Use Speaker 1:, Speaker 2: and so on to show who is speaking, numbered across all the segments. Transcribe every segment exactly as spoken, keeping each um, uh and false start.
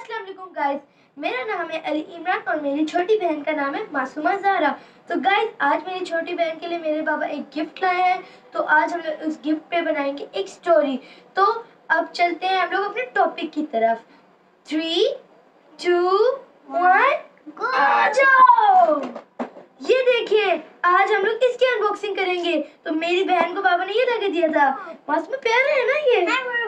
Speaker 1: अस्सलाम वालेकुम गाइस, मेरा नाम है अली इमरान और मेरी छोटी बहन का नाम है मासूमा ज़हरा। तो गाइस आज मेरी छोटी बहन के लिए मेरे पापा एक गिफ्ट लाए हैं, तो आज हम लोग उस गिफ्ट पे बनाएंगे एक स्टोरी। तो अब चलते हैं हम लोग अपने टॉपिक की तरफ। थ्री टू वन आ जाओ। ये देखिए आज हम लोग इसकी अनबॉक्सिंग करेंगे। तो मेरी बहन को पापा ने ये लाके दिया था। मासूमा प्यारा है ना ये।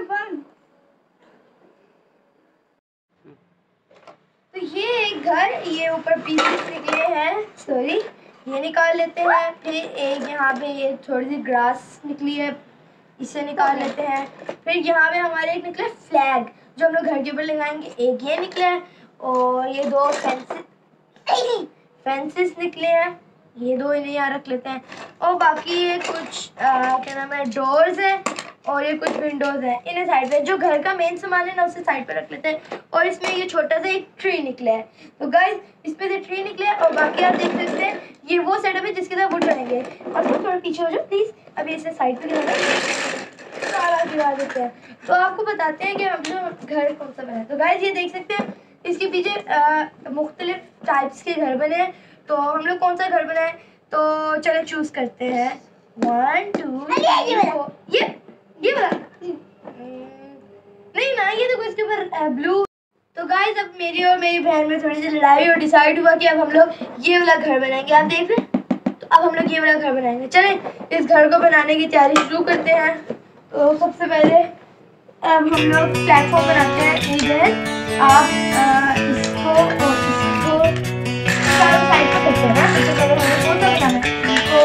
Speaker 1: तो ये एक घर, ये ऊपर पीसेस निकले हैं, सॉरी ये निकाल लेते हैं। फिर एक यहाँ पे ये थोड़ी सी ग्रास निकली है, इसे निकाल लेते हैं। फिर यहाँ पे हमारे एक निकला फ्लैग जो हम लोग घर के ऊपर लगाएंगे, एक ये निकला है। और ये दो फेंसेस फेंसेस निकले हैं, ये दो इन्हें यहाँ रख लेते हैं। और बाकी ये कुछ आ, क्या नाम है डोर्स है और ये कुछ विंडोज है, इन्हें साइड पे, जो घर का मेन सामान है ना उसे साइड पे रख लेते हैं। और इसमें ये छोटा सा एक ट्री निकला है। तो गाइस इसमें से ट्री निकला है और बाकी आप देख सकते हैं ये वो सेटअप है जिसके साथ वुड बनेंगे। और तो थोड़ा पीछे हो जाओ प्लीज, अभी इसे साइड पे सारा गिरा देते हैं। तो आपको बताते हैं कि हम लोग घर कौन सा बना है। तो गाइस ये देख सकते हैं इसके पीछे मुख्तलिफ टाइप्स के घर बने हैं। तो हम लोग कौन सा घर बनाए, तो चलो चूज करते हैं। वन टू ये ये वाला नहीं ना, ये तो इसके ऊपर ब्लू। तो गाइस अब मेरी और मेरी बहन में थोड़ी सी लड़ाई और डिसाइड हुआ कि अब हम लोग ये वाला घर बनाएंगे। आप देख रहे हैं, तो अब हम लोग ये वाला घर बनाएंगे। चलें इस घर को बनाने की तैयारी शुरू करते हैं। तो सबसे पहले अब हम लोग प्लेटफॉर्म बनाते हैं। इधर आप आ, इसको और इसको चारों साइड पर करते हैं ना। इससे पहले हमें कौन सा बनाना है, इसको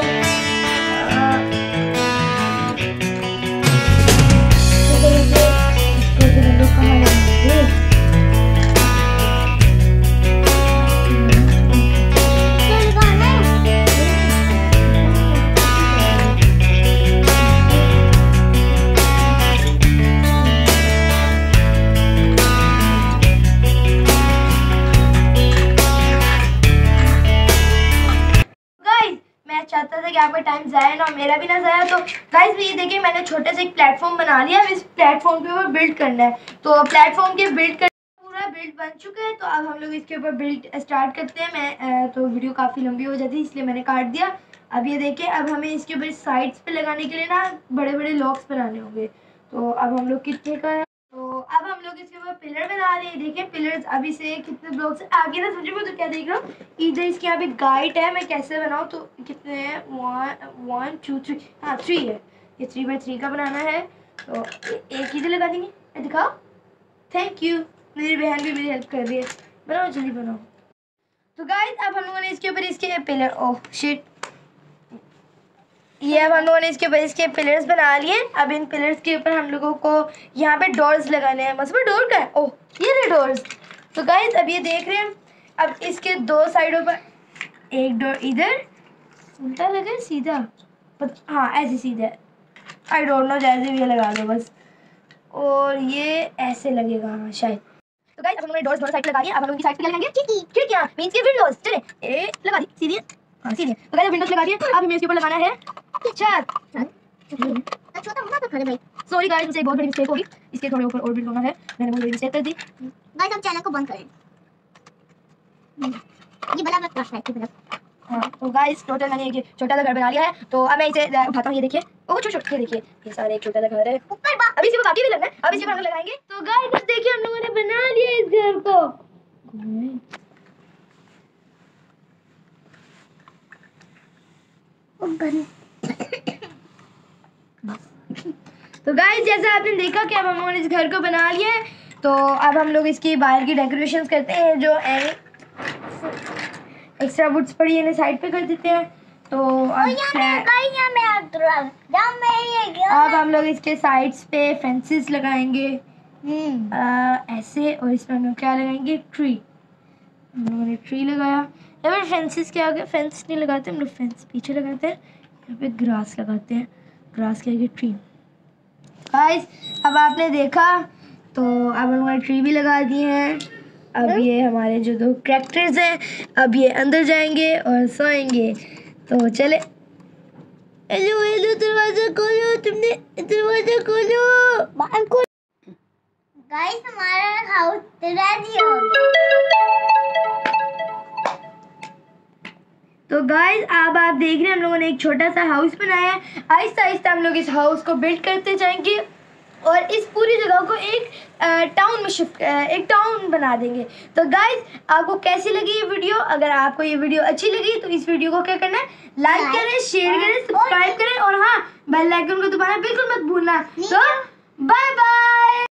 Speaker 1: चाहता था कि आपका टाइम जाए ना और मेरा भी ना जाए। तो गाइस ये देखिए मैंने छोटे से एक प्लेटफॉर्म बना लिया। अब इस प्लेटफॉर्म के ऊपर बिल्ड करना है। तो प्लेटफॉर्म के बिल्ड कर पूरा बिल्ड बन चुका है। तो अब हम लोग इसके ऊपर बिल्ड स्टार्ट करते हैं। मैं तो वीडियो काफ़ी लंबी हो जाती है इसलिए मैंने काट दिया। अब ये देखिए अब हमें इसके ऊपर साइड्स पे लगाने के लिए ना बड़े बड़े लॉक्स बनाने होंगे। तो अब हम लोग कितने का है, तो अब हम लोग इसके ऊपर पिलर बना रहे हैं। देखिए पिलर्स अभी से कितने ब्लॉक्स आगे ना समझो। मैं तो क्या देख रहा हूँ, इधर इसके यहाँ पे गाइड है मैं कैसे बनाऊँ। तो कितने हैं, वन वन टू थ्री, हाँ थ्री है। ये थ्री बाई थ्री का बनाना है। तो एक इधर लगा देंगे, दिखाओ। थैंक यू, मेरी बहन भी मेरी हेल्प कर रही है। बनाओ जल्दी बनाओ। तो गाइस अब हम लोगों ने इसके ऊपर इसके पिलर, ओह शिट, ये अब हम लोगों ने इसके ऊपर इसके पिलर्स बना लिए। अब इन पिलर्स के ऊपर हम लोगों को यहाँ पे डोर्स लगाने हैं। मतलब डोर का है, ओह ये रहे डोर्स। तो गाइस अब ये देख रहे हैं, अब इसके दो साइडों पर एक डोर इधर उल्टा लगे सीधा, हाँ ऐसे सीधा, आई डोंट नो, जैसे भी ये लगा दो बस। और ये ऐसे लगेगा हाँ शायद। तो गाइस अब हम लोगों ने डोर्स दोनों साइड लगा दिए। अब हम लोग की साइड पे क्या लगाएंगे, खिड़कियाँ मींस के विंडोज। चले ए लगा दी सीधी, हाँ सीधी। तो गाइस विंडोज लगा दिए। अब हमें इसके ऊपर लगाना है छत। छोटा होना तो खड़े भाई, सॉरी गाइस मुझसे एक बहुत बड़ी मिस्टेक होगी। इसके थोड़े ऊपर और बिल्ड होना है, मैंने बहुत बड़ी मिस्टेक कर दी।
Speaker 2: गाइस हम चैनल को बंद करें, ये बड़ा बड़ा है की तरफ।
Speaker 1: हाँ तो गाइस टोटल मैंने एक छोटा सा घर बना लिया है। तो अब मैं इसे उठाता हूँ। ये देखिए ओ छोटे छोटे, देखिए ये सारे एक छोटा सा घर है ऊपर। अभी इसी पे बाकी भी लगना है, अब इसी पे हम लगाएंगे। तो गाइस देखिए हम लोगों ने बना लिया इस घर को। तो गाइस जैसा आपने देखा कि अब हम लोगों ने इस घर को बना लिया है। तो अब हम लोग इसकी बाहर की डेकोरेशंस करते हैं। जो एक्स्ट्रा वुड्स पड़ी है साइड पे कर देते हैं। तो अब अब हम लोग इसके साइड्स पे फेंसेस लगाएंगे आ, ऐसे। और इसमें हम लोग क्या लगाएंगे, ट्री। हम लोगों ने ट्री लगाया। यहाँ पे फेंसेस के आगे फेंस नहीं लगाते हम लोग, फेंस पीछे लगाते हैं। यहाँ पे ग्रास लगाते हैं, ग्रास के आगे ट्री। गाइस अब आपने देखा, तो अब हम लोगों ने ट्री भी लगा दिए हैं। अब ये हमारे जो दो कैरेक्टर्स हैं अब ये अंदर जाएंगे और सोएंगे। तो चले, हेलो हेलो दरवाजा खोलो, तुमने दरवाजा खोलो।
Speaker 2: गाइस हमारा हाउस रेडी हो गया।
Speaker 1: तो गाइस अब आप देख रहे हैं हम लोगों ने एक छोटा सा हाउस बनाया है। आहिस्ता आहिस्ता हम लोग इस हाउस को बिल्ड करते जाएंगे और इस पूरी जगह को एक टाउन में शिफ्ट एक टाउन बना देंगे। तो गाइस आपको कैसी लगी ये वीडियो? अगर आपको ये वीडियो अच्छी लगी तो इस वीडियो को क्या करना है, लाइक करें, शेयर करें, सब्सक्राइब करें और हाँ बेल आइकन को दबाना बिल्कुल मत भूलना। तो बाय बाय।